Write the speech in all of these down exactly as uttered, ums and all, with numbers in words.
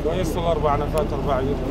ويصل اربع نفات اربع يورو.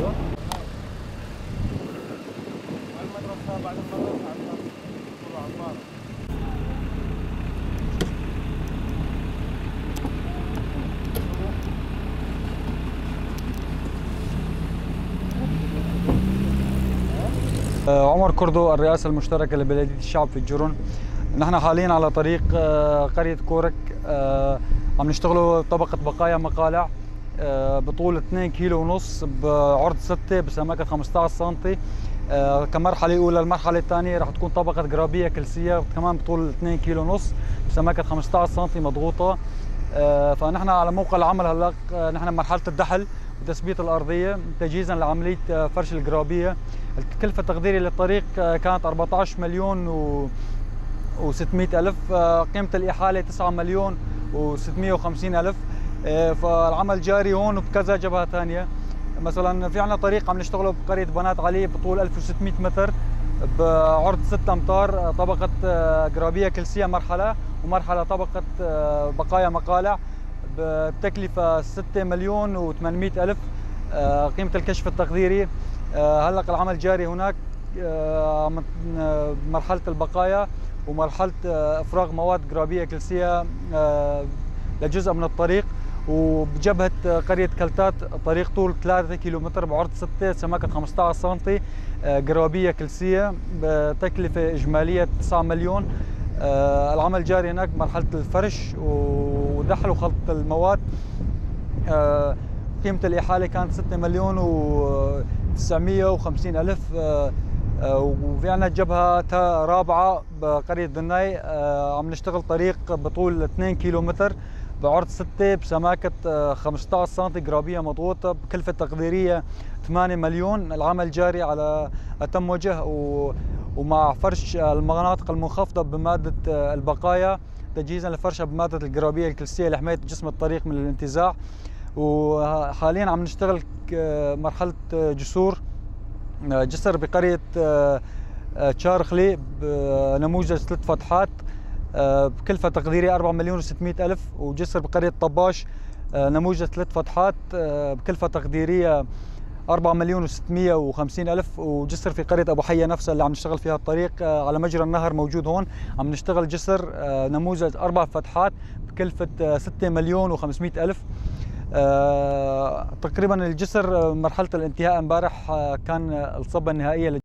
عمر كردو، الرئاسة المشتركة لبلدية الشعب في الجرن. نحن حاليا على طريق قرية كورك، عم نشتغلوا طبقة بقايا مقالع بطول اثنين كيلو ونص بعرض ستة بسماكة خمسة عشر سنتي كمرحلة أولى. المرحلة الثانية رح تكون طبقة جرابية كلسية كمان بطول اثنين كيلو ونص بسماكة خمسة عشر سنتي مضغوطة. فنحن على موقع العمل هلا نحن مرحلة الدحل وتثبيت الأرضية تجهيزا لعملية فرش الجرابية. الكلفة التقديرية للطريق كانت أربعة عشر مليون وستمئة ألف، قيمة الإحالة تسعة مليون وستمئة وخمسين ألف. فالعمل جاري هون وبكذا جبهة ثانية. مثلا في عندنا طريق عم نشتغله بقرية بنات علي بطول ألف وستمئة متر بعرض ستة أمتار، طبقة جرابية كلسية مرحلة، ومرحلة طبقة بقايا مقالع بتكلفة ستة مليون وثمانمئة ألف. قيمة الكشف التقديري هلق العمل جاري هناك مرحلة البقايا ومرحلة إفراغ مواد جرابية كلسية لجزء من الطريق. وبجبهة قرية كلتات طريق طول ثلاثة كيلومتر بعرض ستة سماكة خمسة عشر سنتي جرابية كلسية بتكلفة إجمالية تسعة مليون. العمل جاري هناك مرحلة الفرش ودحل وخلط المواد. قيمة الإحالة كانت ستة مليون وتسعمئة وخمسين ألف. وفي عندنا جبهة رابعة بقرية دناي عم نشتغل طريق بطول اثنين كيلومتر بعرض ستة بسماكة خمسة عشر سنتي جرابية مضغوطة بكلفة تقديرية ثمانية مليون. العمل جاري على أتم وجه ومع فرش المناطق المنخفضة بمادة البقايا تجهيزا لفرشها بمادة الجرابية الكلسية لحماية جسم الطريق من الانتزاع. وحاليا عم نشتغل مرحلة جسور جسر بقرية تشارخلي بنموذج ثلاث فتحات بكلفة تقديرية أربعة مليون وستمئة ألف. وجسر بقرية طباش نموذج ثلاث فتحات بكلفة تقديرية أربعة مليون وستمئة وخمسين ألف. وجسر في قرية أبو حية نفسها اللي عم نشتغل فيها الطريق على مجرى النهر موجود هون، عم نشتغل جسر نموذج أربع فتحات بكلفة ستة مليون وخمسمئة ألف. تقريبا الجسر مرحلة الانتهاء امبارح كان الصبة النهائية